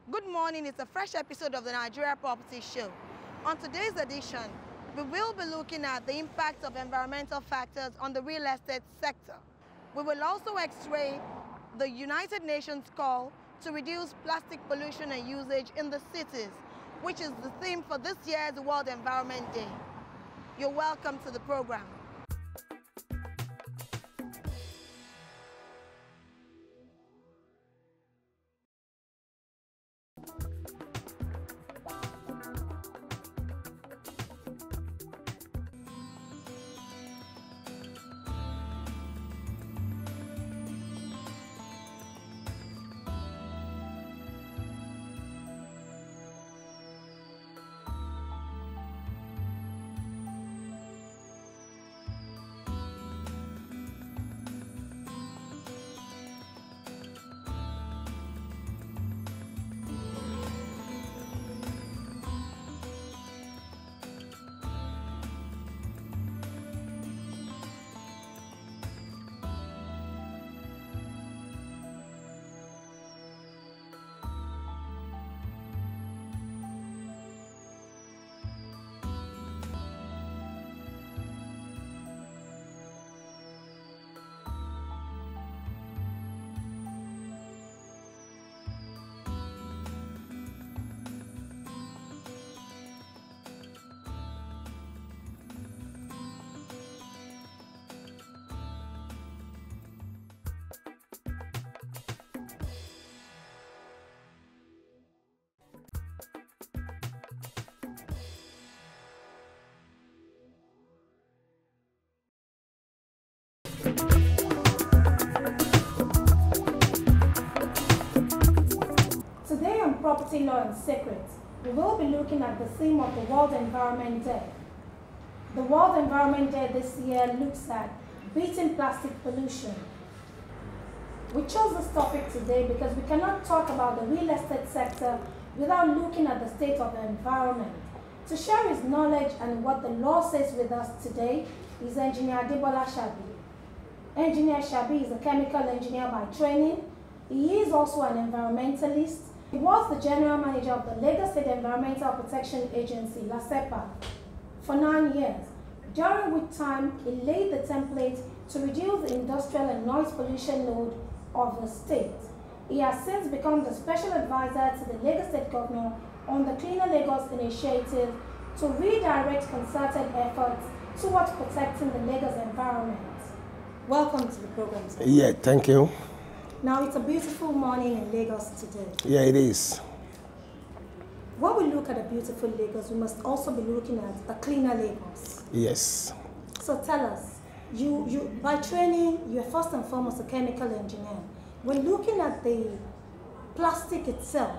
Good morning, it's a fresh episode of the Nigeria Property Show. On today's edition, we will be looking at the impact of environmental factors on the real estate sector. We will also x-ray the United Nations call to reduce plastic pollution and usage in the cities, which is the theme for this year's World Environment Day. You're welcome to the program. Today on Property Law and Secrets, we will be looking at the theme of the World Environment Day. The World Environment Day this year looks at beating plastic pollution. We chose this topic today because we cannot talk about the real estate sector without looking at the state of the environment. To share his knowledge and what the law says with us today is Engineer Adebola Shabi. Engineer Shabi is a chemical engineer by training. He is also an environmentalist. He was the general manager of the Lagos State Environmental Protection Agency, LASEPA, for 9 years, during which time he laid the template to reduce the industrial and noise pollution load of the state. He has since become the special advisor to the Lagos State Governor on the Cleaner Lagos initiative to redirect concerted efforts towards protecting the Lagos environment. Welcome to the program, sir. Yeah, thank you. Now, it's a beautiful morning in Lagos today. Yeah, it is. When we look at a beautiful Lagos, we must also be looking at a cleaner Lagos. Yes. So tell us, you by training, you're first and foremost a chemical engineer. When looking at the plastic itself,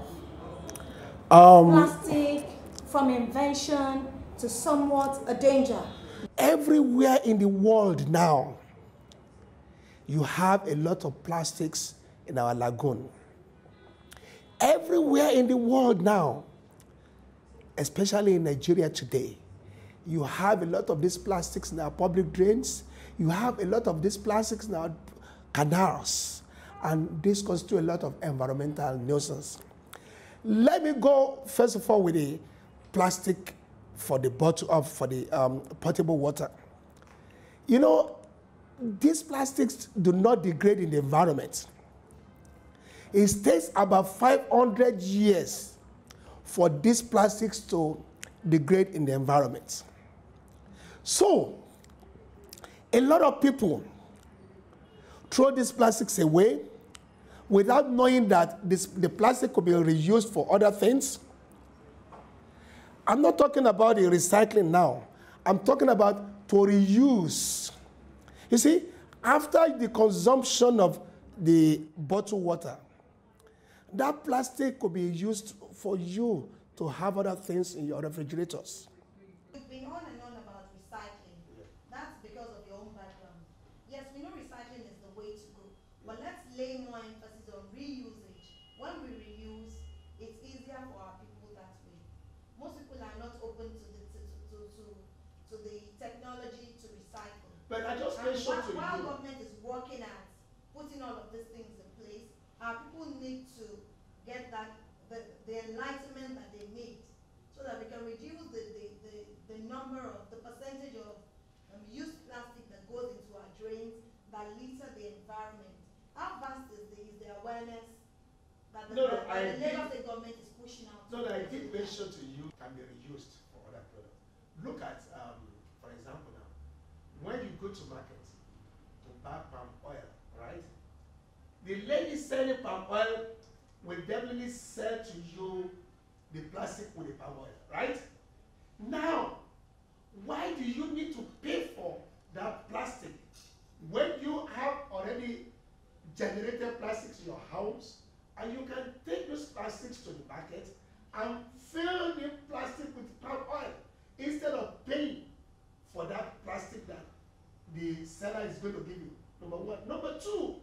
plastic from invention to somewhat a danger. Everywhere in the world now, you have a lot of plastics in our lagoon. Everywhere in the world now, especially in Nigeria today, you have a lot of these plastics in our public drains. You have a lot of these plastics in our canals, and this constitutes a lot of environmental nuisance. Let me go first of all with the plastic for the potable water. You know, these plastics do not degrade in the environment. It takes about 500 years for these plastics to degrade in the environment. So, a lot of people throw these plastics away without knowing that the plastic could be reused for other things. I'm not talking about the recycling now. I'm talking about to reuse. You see, after the consumption of the bottled water, that plastic could be used for you to have other things in your refrigerators. You've been on and on about recycling. That's because of your own background. Yes, we know recycling is the way to go, but let's lay more emphasis on reusage. When we reuse, it's easier for our people that way. Most people are not open to the technology to recycle. But I just mentioned to you. While government is working at putting all of these things in place, our people need to get that the enlightenment that they need, so that we can reduce the number of, the percentage of used plastic that goes into our drains that litter the environment. How vast is the awareness that the Lagos State government is pushing out? No, I did mention to you can be reused for other products. Look at, for example now, when you go to market to buy palm oil, right? The lady selling palm oil will definitely sell to you the plastic with the palm oil, right? Now, why do you need to pay for that plastic when you have already generated plastics in your house, and you can take those plastics to the market and fill the plastic with palm oil instead of paying for that plastic that the seller is going to give you? Number one. Number two,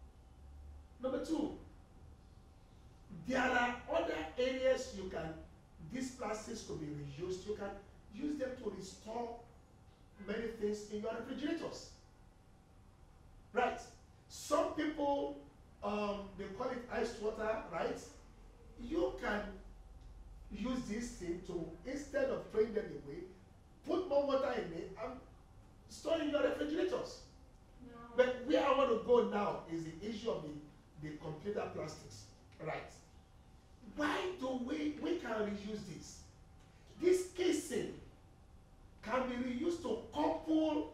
there are other areas you can, these plastics could be reused. You can use them to restore many things in your refrigerators. Right? Some people, they call it iced water, right? You can use this thing to, instead of throwing them away, put more water in it and store in your refrigerators. No. But where I want to go now is the issue of the computer plastics, right? Why do we can reuse this? This casing can be reused to couple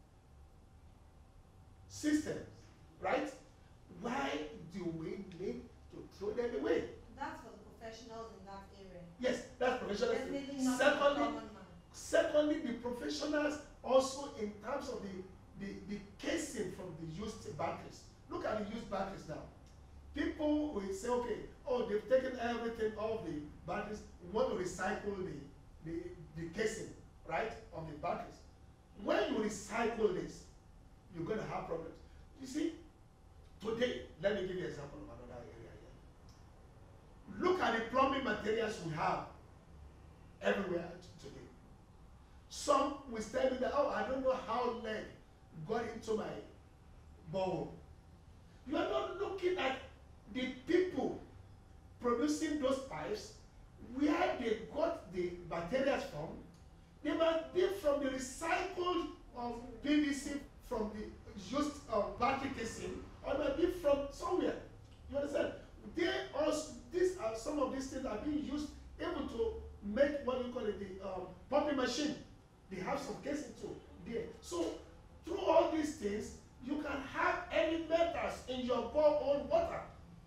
systems, right? Why do we need to throw them away? That's for the professionals in that area. Yes, that's professionals. Definitely not for the common man. Secondly, the professionals also in terms of the casing from the used batteries. Look at the used batteries now. People will say, okay, oh, they've taken everything off the batteries. We want to recycle the casing, right, of the batteries. When you recycle this, you're going to have problems. You see, today, let me give you an example of another area here. Look at the plumbing materials we have everywhere today. Some will tell me that, oh, I don't know how lead got into my bowl. You are not looking at the people producing those pipes, where they got the materials from. They might be from the recycled PVC from the used plastic casing, or it might be from somewhere. You understand? They also, some of these things are being used able to make what you call it, the pumping machine. They have some casing too there. So through all these things, you can have any metals in your borehole water.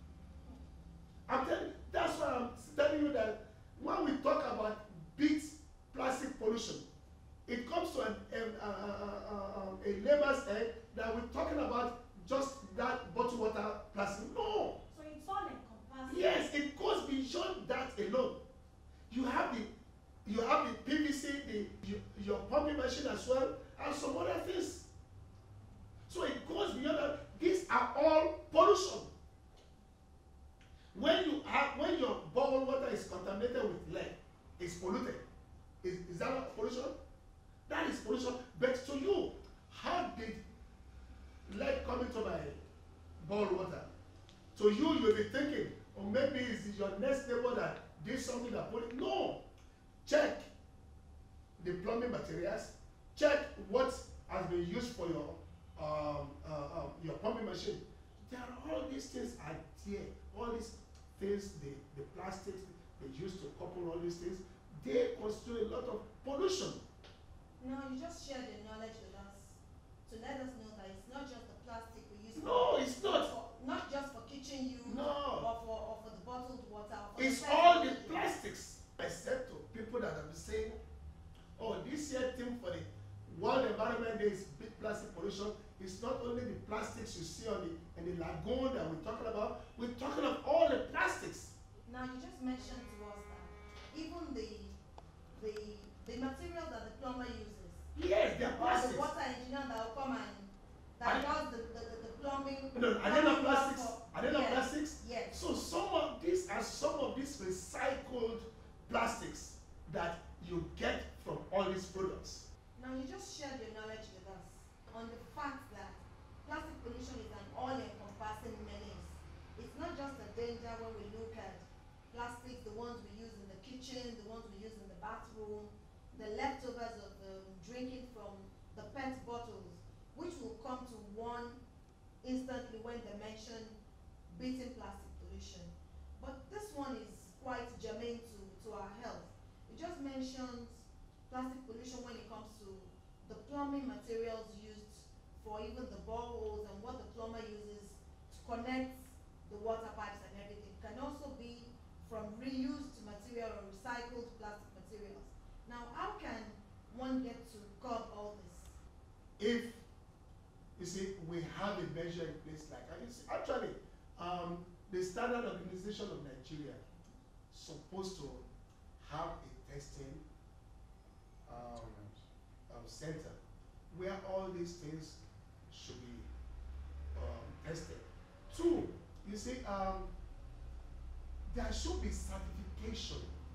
That's why I'm telling you that when we talk about big plastic pollution, it comes to a layman's head that we're talking about just that bottled water plastic. No. So it's all encompassing. Yes, it goes beyond that alone. You have the PVC, your pumping machine as well, and some other things. So it goes beyond that. These are all pollution. When your bottled water is contaminated with lead, it's polluted. Is that not pollution? That is pollution. But to you, how did lead come into my bottled water? To you, you'll be thinking, or maybe it's your next neighbor that did something that put it. No. Check the plumbing materials. Check what has been used for your pumping machine. There are all these things are there. All these things, the plastics they use to couple all these things, they constitute a lot of pollution. No, you just shared the knowledge with us to let us know that it's not just the plastic we use. No, it's not. Not just for kitchen use. No. Or for the bottled water. It's all the plastics. I said to people that have been saying, oh, this year theme for the World Environment Day is big plastic pollution. It's not only the plastics you see in the lagoon that we're talking about. We're talking of all the plastics. Now you just mentioned to us that even the materials that the plumber uses. Yes, they're plastics. The water engineer that will come and that does the plumbing. No, are they not plastics? Are they not plastics? Yes. So some of these recycled plastics that you get from all these products. Now you just shared your knowledge with us on the fact that plastic pollution is an all-encompassing menace. It's not just a danger when we look at plastics, the ones we use in the kitchen, the ones we use in the bathroom, the leftovers of drinking from the PET bottles, which will come to one instantly when they mention beating plastic pollution. But this one is quite germane to our health. It just mentions plastic pollution when it comes to the plumbing materials used for even the boreholes and what the plumber uses to connect the water pipes and everything. It can also be from reused material or recycled plastic materials. Now, how can one get to curb all this? If, you see, we have a measure in place like, actually, the Standard Organization of Nigeria supposed to have a testing center where all these things should be tested. Two, you see, there should be certification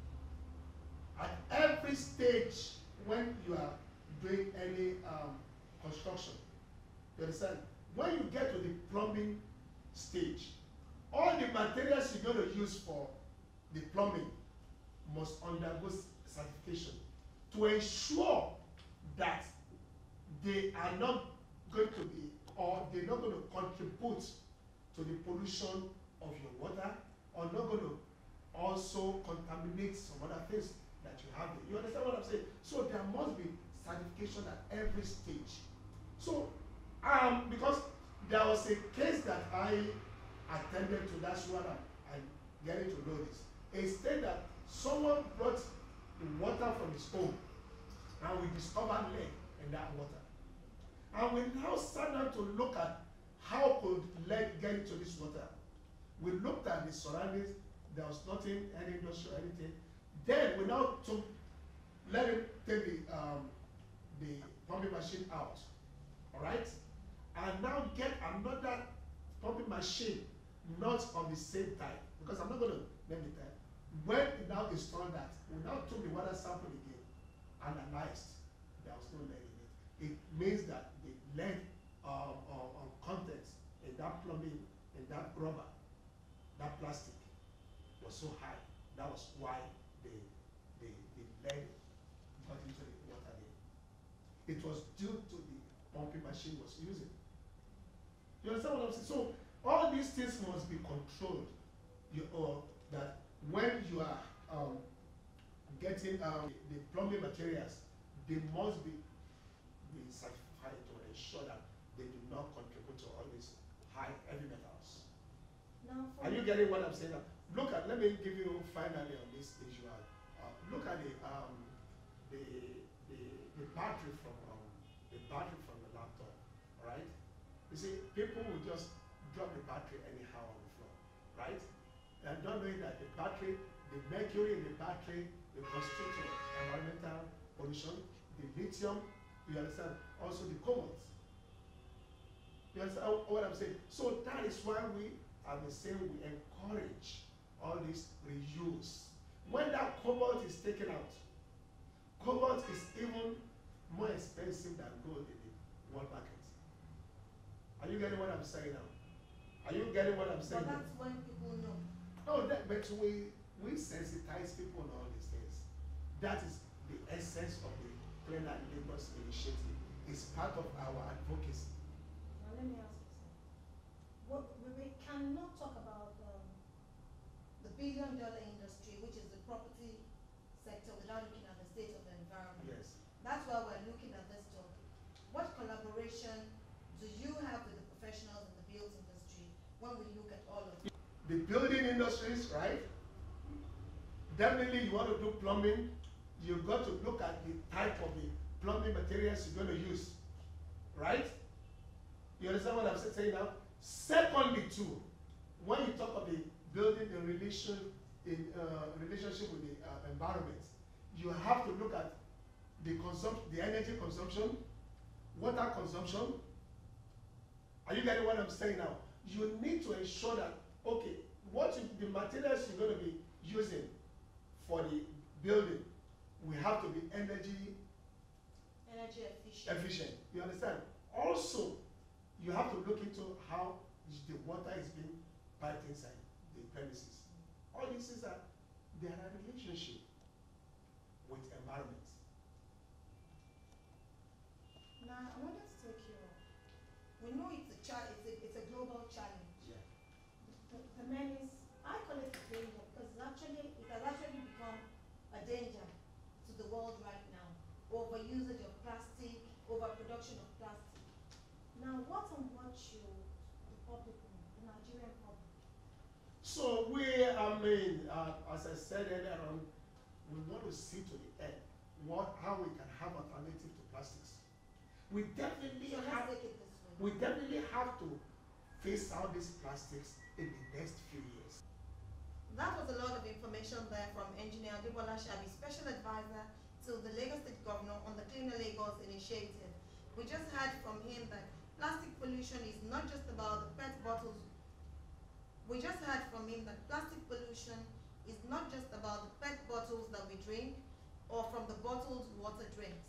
at every stage when you are doing any construction. You understand? When you get to the plumbing stage, all the materials you're going to use for the plumbing must undergo certification to ensure that they are not going to be, or they're not going to contribute to the pollution of your water, or not going to also contaminate some other things that you have there. You understand what I'm saying? So there must be certification at every stage. So, because there was a case that I attended to, that's what I'm getting to know this. It said that someone brought the water from his home, and we discovered lead in that water. And we now sat down to look at how could lead get into this water. We looked at the surroundings, there was nothing, any industry or anything. Then we now let him take the pumping machine out, all right? And now get another pumping machine, not of the same type, because I'm not going to name the type. When it now installed that, we now took the water sample again, analyzed, there was no lead in it. It means that the lead content in that plumbing, in that rubber, that plastic was so high. That was why the lead got into the water there. It was due to the pumping machine was using. You understand what I'm saying? So all these things must be controlled. That when you are getting the plumbing materials, they must be certified to ensure that they do not contribute to all these heavy metals. Now, are you getting what I'm saying now? Look at, let me give you finally on this issue. Look at the battery from the laptop, right? You see, people will just drop the battery anyhow on the floor, right? And not knowing that the battery, the mercury in the battery will constitute environmental pollution, the lithium, you understand, also the cobalt. You understand what I'm saying? So that is why we are the same, we encourage all this reuse. When that cobalt is taken out, cobalt is even more expensive than gold in the world market. Are you getting what I'm saying now? Are you getting what I'm saying? But that's when people know. No, but we sensitize people on all these things. That is the essence of the Clean Lagos initiative. It's part of our advocacy. Now let me ask you something. We cannot talk about the billion-dollar industry, which is the property sector, without looking at the state of the environment. Yes. That's why we're looking at this topic. What collaboration do you have with the professionals in the built industry when we look at all of it? The building industries, right? Definitely you want to do plumbing, you've got to look at the type of the plumbing materials you're going to use, right? You understand what I'm saying now? Secondly, too, when you talk of the building in relationship with the environment, you have to look at the energy consumption, water consumption. Are you getting what I'm saying now? You need to ensure that, okay, the materials you're going to be using for the building, we have to be energy efficient. You understand? Also, you have to look into how the water is being piped inside the premises. All these things are there are relationships with environment. Now, I wanted to take you. We know it's a global challenge. Yeah. The menace, I call it a danger because it has actually become a danger to the world right now. Overusage of plastic, overproduction of plastic. Now, what should the public know, the Nigerian public? So as I said earlier on, we want to see to the end how we can have alternative to plastics. We definitely So have. let's take it this way. We definitely have to phase out these plastics in the next few years. That was a lot of information there from Engineer Adebola Shabi, Special Advisor to the Lagos State Governor on the Cleaner Lagos initiative. We just heard from him that plastic pollution is not just about the PET bottles. We just heard from him that plastic pollution is not just about the PET bottles that we drink or from the bottled water drinks.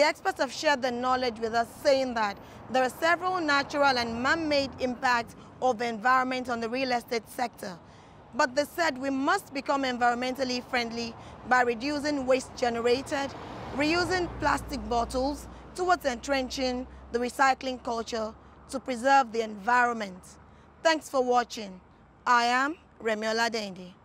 experts have shared their knowledge with us, saying that there are several natural and man-made impacts of the environment on the real estate sector. But they said we must become environmentally friendly by reducing waste generated, reusing plastic bottles, towards entrenching the recycling culture to preserve the environment. Thanks for watching. I am Remi Oladende.